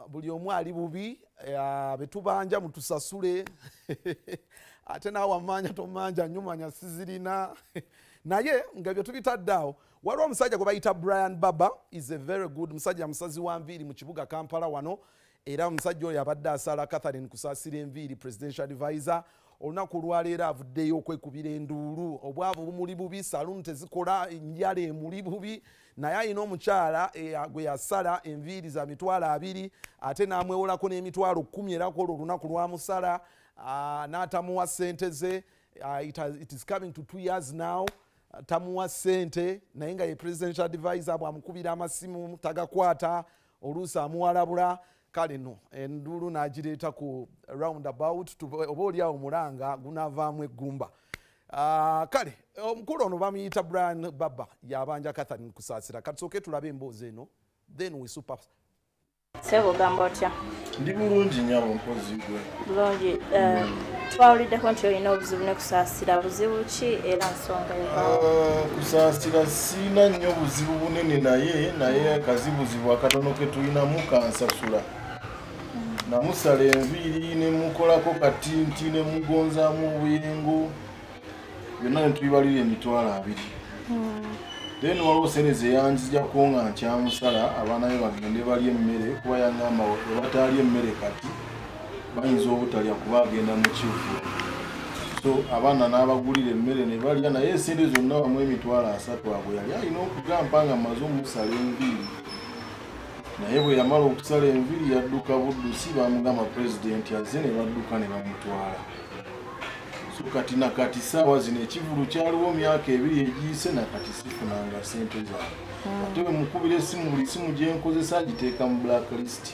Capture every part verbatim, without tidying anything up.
buli omu ali bubi betubanja mutusasule ate nawe amanya tomanja nyumanya sizirina naye nga byo tubitaddawo waliwo omusajja gwe bayita Brian Baba is a very good musajja musazi wa nviiri mu kibuga Kampala wano era omusajja oyo abadde asala Catherine Kusasira enviiri presidential advisor olunaku lwaleero avuddeyo okwekubira enduulu obwavu bumuli bubi saloon tezikola njala emuli bubi naye alina omukyala gwe yasala enviiri za mitwalo abiri ate n'amwewolako n'emitwalo kkumi era ko olunaku lwamusala n'atamuwa ssente ze it is coming to two years now tamuwa ssente naye nga ye presidential advisor bwamukubira amasimu tagakwata oluusi amuwalabula kale no enduulu n'agireeta ku roundabout oba oliawo mulanga gunaavaamu eggumba kale omukulu ono bamuyita Brian Baba yabanja Catherine Kusasira katusooke tulabe emboozi eno then we super Sebo gamba otya? Ndi bulungi nnyo mpozi gwe. Bulungi. Twawuliddeko nti olina obuzibu ne Kusasira buzibu ki era nsonga yo? Kusasira sina nnyo buzibu bunene naye naye akazibuzibu akatono ke tulinamu kansasula. Namusala enviiri ne mukolako katinti ne mugonzaamu obuyengo byonna ne tubibalira emitwalo abiri. Then waliwo sente ze yanzijjako nga nkyamusala abaana be bagende balya emmere kuba yangamba batalya emmere kati bayinza obutalya kuba agenda mu kivu so abaana n'abagulira emmere ne balya naye sente zonna wamu emitwalo asatu abo yali alina okugamba nga amaze omusala enviiri naye bwe yamala okusala enviiri yadduka buddusi bamugamba pulezidenti azze ne badduka ne bamutwala kati na kati sawa zino ekivulu kyaliwo myaka ebiri egiyise na kati sifunanga sente zaabwe ate bwe mukubira essimu buli simu gye nkozesa agiteeka mu blacklist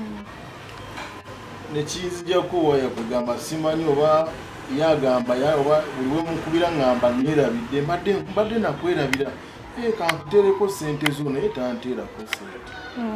ne kiyinzijjako waya kugamba simanyi oba yagamba oba buli we mukubira ngamba neerabidde mbadde nakwerabira kankuteereko sente zo naye tanteerako sente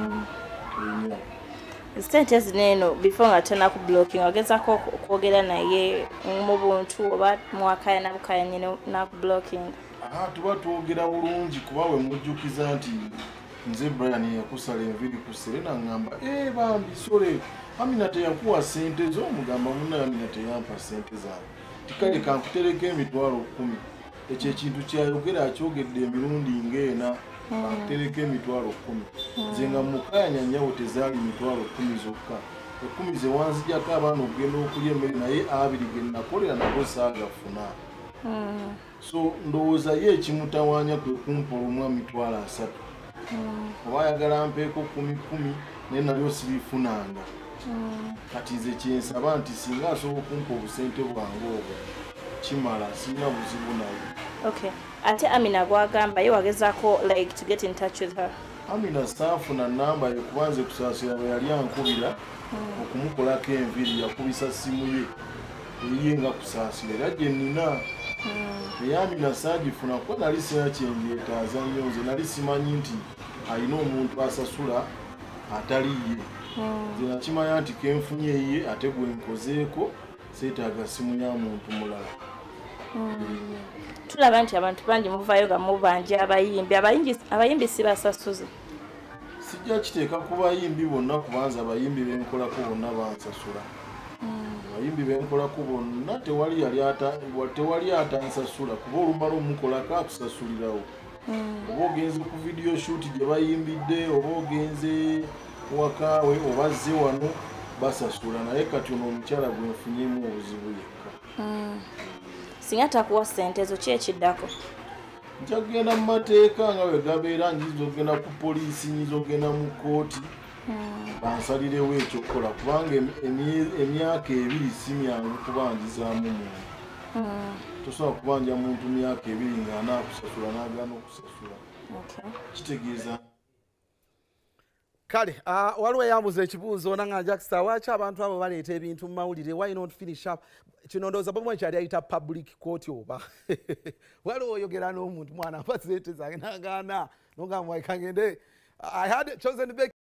Sente zino before nga tena ku blocking ogezako okwogera naye mu buntu oba mwakaya nabukaya nyine na ku blocking aha tuba twogera bulungi kuba we mujjukiza nti nze Brian yakusala enviiri ku Serena ngamba eh bambi sore Amina teyakuwa sente zo mugamba muna Amina teyampa sente zawe tikale kankutereka emitwalo kkumi ekyo ekintu kyayogera akyogedde emirundi ng'ena kankutereka emitwalo kkumi nze nga mukanya nyawo tezaali mitwalo kkumi zokka ekkumi ze wanzijjako abaana okugenda okulya emmere naye abiri ge nakolera nabo saagafuna so ndowooza ye ekimutawaanya kwe kumpa olumwa mitwalo asatu oba ayagala mpeeko kkumi kkumi naye nalyo sirifunanga kati nze kyensaba nti singa asobola okumpa obusente bwange obwo kimala sirina buzibu naye. Okay. Ate Amina gwagamba ye wagezaako like to get in touch with her. Amina saafuna namba ye kubanze Kusasira bwe yali ankubira okumukolako enviiri yakubisa simu ye eyiye nga Kusasira era gye nnina naye Amina saagifuna kuba nali sina kyendyetaaza nnyo nze nali simanyi nti alina omuntu asasula atali ye nze nakimanya nti kenfunye ye ate gwe nkozeeko seetaaga simu ya muntu mulala. Tulaba nti abantu bangi muvaayo nga mubanja abayimbi abayimbi si basasuze sijja kiteeka ku bayimbi bonna kubanza abayimbi benkolako bonna bansasula abayimbi benkolako bonna tewali yali ata tewali atansasula kuba olumala omukolako akusasulirawo oba ogenze ku video shoot gye bayimbidde oba ogenze wakaawe obazze wano basasula naye kati ono omukyala gwe nfunyemu obuzibu yekka. Singa takuwa sente zo ki ekiddako? Nja kugenda mu mateeka nga bwe gabeera njiza okugenda ku poliisi nyiza okugenda mu kkooti bansalirewo ekyokukola kubanga emyaka ebiri si myangu kubanjizaamu muntu tosobola kubanja muntu myaka ebiri ng'anaakusasula n'agaana okusasula kitegeeza. Kale waliwo eyambuza ekibuuzo nanga Jackson lwaki abantu abo baleeta ebintu mu mawulire why not finish up kino ndowooza bamwe kyali ayita public court oba waliwo oyogera n'omuntu mwana mpa sente zange n'agaana nogamba kangende I had chosen the